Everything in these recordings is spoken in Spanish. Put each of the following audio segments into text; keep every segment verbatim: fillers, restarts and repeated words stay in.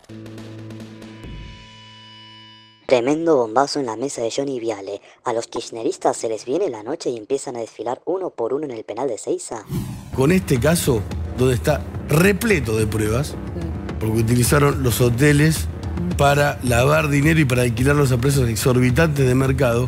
Tremendo bombazo en la mesa de Johnny Viale. A los kirchneristas se les viene la noche y empiezan a desfilar uno por uno en el penal de Ezeiza. Con este caso, donde está repleto de pruebas, porque utilizaron los hoteles para lavar dinero y para alquilarlos a precios exorbitantes de mercado.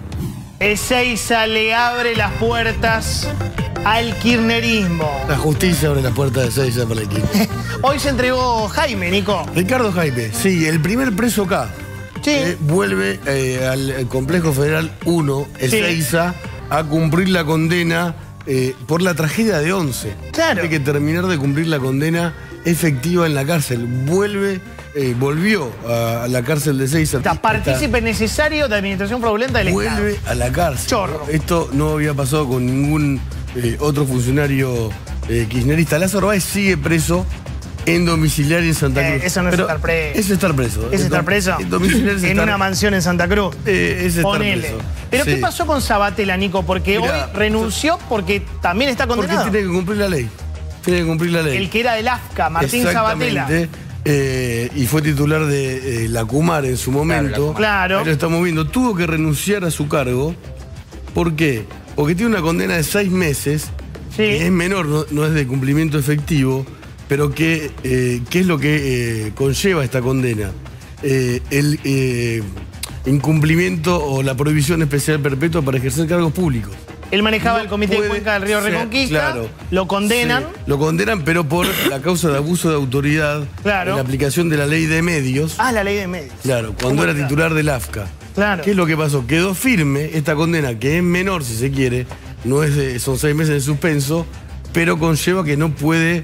Ezeiza le abre las puertas al kirchnerismo. La justicia abre las puertas de Ezeiza para el kirchnerismo. Hoy se entregó Jaime, Nico. Ricardo Jaime, sí, el primer preso acá. Sí. Eh, vuelve eh, al Complejo Federal uno, Ezeiza, sí, a cumplir la condena eh, por la tragedia de Once. Claro. Tiene que terminar de cumplir la condena efectiva en la cárcel. Vuelve, eh, volvió a, a la cárcel de Ezeiza. Está partícipe necesario de administración fraudulenta del Estado. Vuelve a la cárcel. Chorro. Esto no había pasado con ningún eh, otro funcionario eh, kirchnerista. Lázaro Báez sigue preso en domiciliario en Santa Cruz. Eh, eso no es Pero estar preso. Es estar preso. ¿Es estar preso? En, domiciliario es en estar... una mansión en Santa Cruz. Eh, es estar Ponele. preso. Pero Sí. ¿qué pasó con Sabatella, Nico? Porque Mirá, hoy renunció porque también está condenado. Porque tiene que cumplir la ley. Tiene que cumplir la ley. El que era del A F C A, Martín Sabatella. Eh, y fue titular de eh, la Cumar en su momento. Claro. Ahí lo estamos viendo. Tuvo que renunciar a su cargo. ¿Por qué? Porque tiene una condena de seis meses. Sí. Que es menor, no, no es de cumplimiento efectivo. Pero que, eh, ¿qué es lo que eh, conlleva esta condena? Eh, el eh, incumplimiento o la prohibición especial perpetua para ejercer cargos públicos. Él manejaba No el Comité de puede Cuenca del Río ser, Reconquista. claro. Lo condenan. Sí, lo condenan, pero por la causa de abuso de autoridad. Claro. En la aplicación de la ley de medios. Ah, la ley de medios. Claro, cuando era está? titular del A F C A. Claro. ¿Qué es lo que pasó? Quedó firme esta condena, que es menor si se quiere, no es de, son seis meses de suspenso, pero conlleva que no puede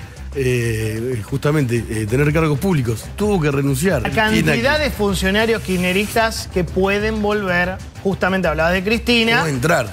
eh, justamente eh, tener cargos públicos. Tuvo que renunciar. La cantidad de funcionarios kirchneristas que pueden volver, justamente hablabas de Cristina. O entrar.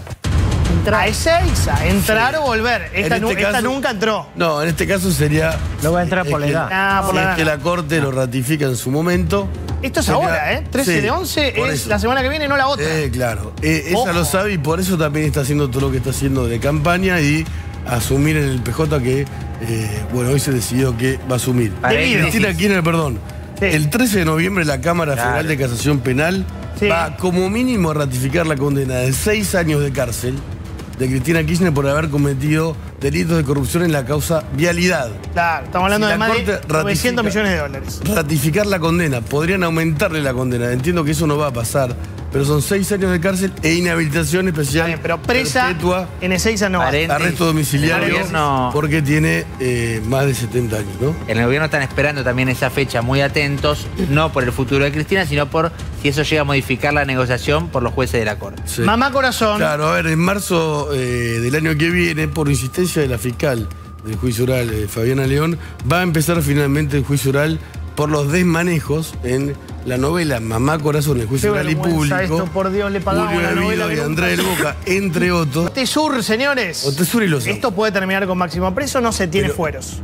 A Ezeiza, entrar Sí. o volver. Esta, En nu- este esta caso- nunca entró. No, en este caso sería... No va a entrar es por la que- edad. Ah, por si la es edad. que la Corte lo ratifica en su momento. Esto es sería- ahora, ¿eh? trece Sí, de once por es eso. la semana que viene, no la otra. Eh, claro. Eh, ella Ojo. lo sabe y por eso también está haciendo todo lo que está haciendo de campaña y asumir en el P J que, eh, bueno, hoy se decidió que va a asumir. Debido. Cristina Kirchner, perdón. Sí. El trece de noviembre la Cámara Claro. Federal de Casación Penal Sí. va como mínimo a ratificar la condena de seis años de cárcel de Cristina Kirchner por haber cometido delitos de corrupción en la causa vialidad. Claro, estamos hablando Si de la más de Corte novecientos ratifica- millones de dólares. Ratificar la condena, podrían aumentarle la condena. Entiendo que eso no va a pasar, pero son seis años de cárcel e inhabilitación Está especial bien, pero presa perpetua, en Ezeiza no va. Paren- arresto domiciliario, El gobierno- porque tiene eh, más de setenta años, ¿no? En el gobierno están esperando también esa fecha, muy atentos, no por el futuro de Cristina, sino por si eso llega a modificar la negociación por los jueces de la Corte. Sí. Mamá Corazón. Claro, a ver, en marzo eh, del año que viene, por insistencia de la fiscal del juicio oral, eh, Fabiana León, va a empezar finalmente el juicio oral por los desmanejos en la novela Mamá Corazón, el juicio Qué oral y vergüenza público. esto, por Dios, le pagamos Julio la Evido novela y que Andrés del Boca, entre otros. Otesur, señores. Otesur y Lozano. Esto puede terminar con máximo preso, no se tiene Pero- fueros.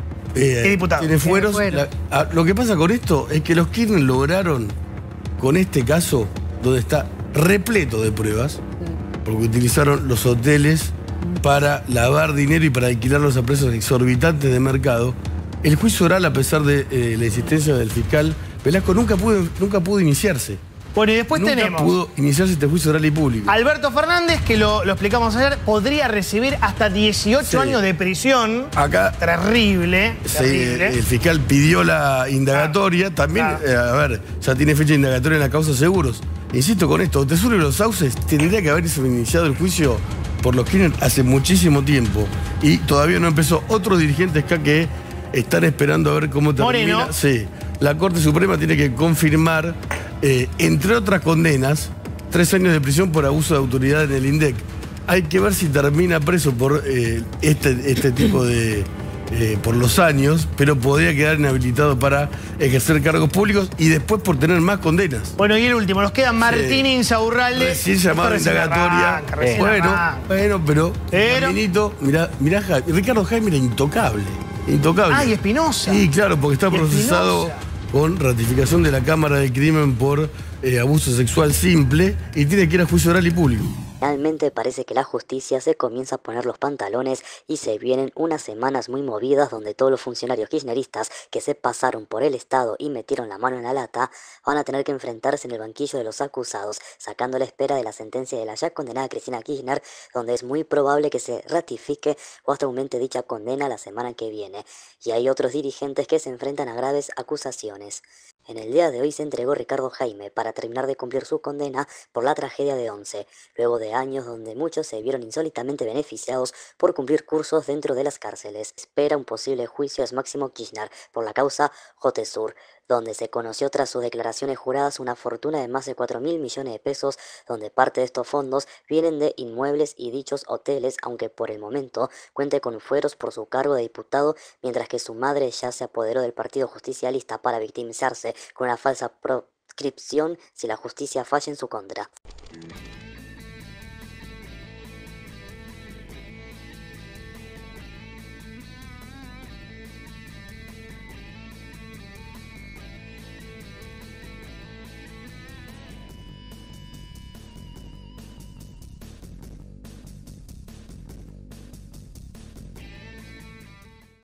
Eh, ¿Qué diputado? Tiene fueros. Tiene La- a- lo que pasa con esto es que los Kirchner lograron, con este caso, donde está repleto de pruebas, porque utilizaron los hoteles para lavar dinero y para alquilarlos a precios exorbitantes de mercado, el juicio oral, a pesar de eh, la insistencia del fiscal Velasco, nunca pudo, nunca pudo iniciarse. Bueno, y después nunca tenemos pudo iniciarse este juicio oral y público. Alberto Fernández, que lo, lo explicamos ayer, podría recibir hasta dieciocho Sí. años de prisión. Acá Terrible, se- terrible. el fiscal pidió la indagatoria, también, Claro. eh, a ver, ya tiene fecha de indagatoria en la causa seguros. Insisto con esto, Otesur y los Sauces tendría que haberse iniciado el juicio por los Kirchner hace muchísimo tiempo y todavía no empezó. Otros dirigentes acá que están esperando a ver cómo termina. Moreno. Sí, la Corte Suprema tiene que confirmar, eh, entre otras condenas, tres años de prisión por abuso de autoridad en el INDEC. Hay que ver si termina preso por eh, este, este tipo de... eh, por los años, pero podría quedar inhabilitado para ejercer cargos públicos y después por tener más condenas. Bueno, y el último, nos quedan Martín Sí. Insaurralde. Recién llamado Esto recién indagatoria. arranca, recién bueno, arranca. bueno, pero, Pero- Caminito, mirá, mirá, Ja- Ricardo Jaime era intocable. Intocable. Ah, y Espinosa. Sí, claro, porque está Y procesado Espinosa. con ratificación de la Cámara de Crimen por eh, abuso sexual simple y tiene que ir a juicio oral y público. Finalmente parece que la justicia se comienza a poner los pantalones y se vienen unas semanas muy movidas donde todos los funcionarios kirchneristas que se pasaron por el Estado y metieron la mano en la lata van a tener que enfrentarse en el banquillo de los acusados, sacando la espera de la sentencia de la ya condenada Cristina Kirchner, donde es muy probable que se ratifique o hasta aumente dicha condena la semana que viene. Y hay otros dirigentes que se enfrentan a graves acusaciones. En el día de hoy se entregó Ricardo Jaime para terminar de cumplir su condena por la tragedia de Once, luego de años donde muchos se vieron insólitamente beneficiados por cumplir cursos dentro de las cárceles. Espera un posible juicio a Máximo Kirchner por la causa Jotesur, donde se conoció tras sus declaraciones juradas una fortuna de más de cuatro mil millones de pesos, donde parte de estos fondos vienen de inmuebles y dichos hoteles, aunque por el momento cuente con fueros por su cargo de diputado, mientras que su madre ya se apoderó del Partido Justicialista para victimizarse con una falsa proscripción si la justicia falla en su contra.